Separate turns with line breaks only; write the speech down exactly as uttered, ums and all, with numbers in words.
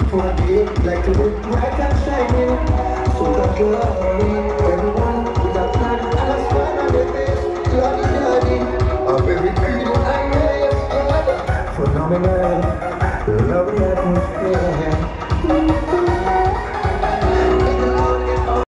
For a day, like to look bright and shining. So that glory